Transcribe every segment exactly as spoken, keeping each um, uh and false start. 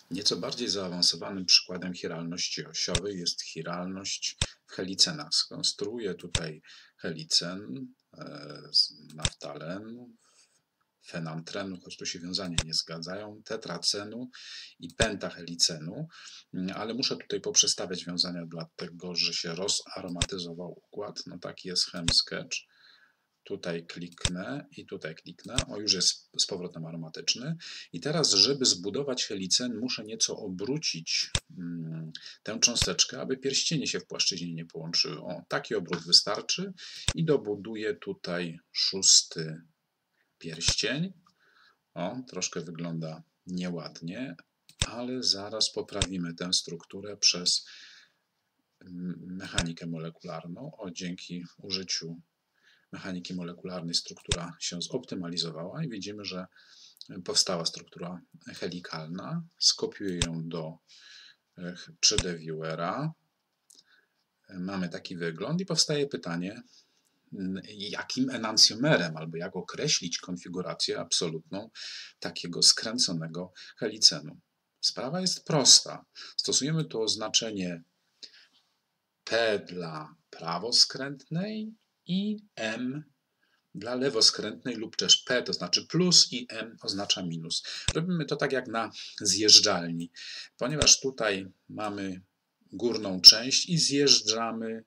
Nieco bardziej zaawansowanym przykładem chiralności osiowej jest chiralność w helicenach. Skonstruuję tutaj helicen e, z naftalenu, fenantrenu, choć tu się wiązania nie zgadzają, tetracenu i pentahelicenu, ale muszę tutaj poprzestawiać wiązania, dlatego że się rozaromatyzował układ. No taki jest ChemSketch. Tutaj kliknę i tutaj kliknę. O, już jest z powrotem aromatyczny. I teraz, żeby zbudować helicen, muszę nieco obrócić hmm, tę cząsteczkę, aby pierścienie się w płaszczyźnie nie połączyły. O, taki obrót wystarczy i dobuduję tutaj szósty pierścień. O, troszkę wygląda nieładnie, ale zaraz poprawimy tę strukturę przez mechanikę molekularną. O, dzięki użyciu mechaniki molekularnej struktura się zoptymalizowała i widzimy, że powstała struktura helikalna. Skopiuję ją do trzy D Viewera. Mamy taki wygląd i powstaje pytanie, jakim enancjomerem albo jak określić konfigurację absolutną takiego skręconego helicenu. Sprawa jest prosta. Stosujemy tu oznaczenie P dla prawoskrętnej i M dla lewoskrętnej lub też P to znaczy plus i M oznacza minus. Robimy to tak jak na zjeżdżalni, ponieważ tutaj mamy górną część i zjeżdżamy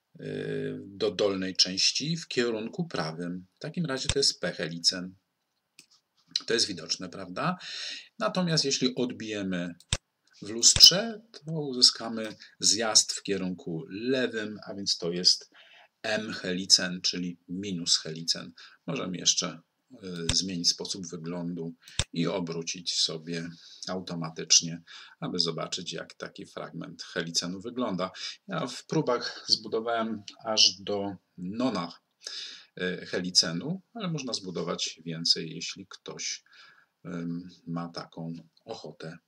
do dolnej części w kierunku prawym. W takim razie to jest P-helicen. To jest widoczne, prawda? Natomiast jeśli odbijemy w lustrze, to uzyskamy zjazd w kierunku lewym, a więc to jest M-helicen, czyli minus helicen. Możemy jeszcze zmienić sposób wyglądu i obrócić sobie automatycznie, aby zobaczyć, jak taki fragment helicenu wygląda. Ja w próbach zbudowałem aż do nona helicenu, ale można zbudować więcej, jeśli ktoś ma taką ochotę.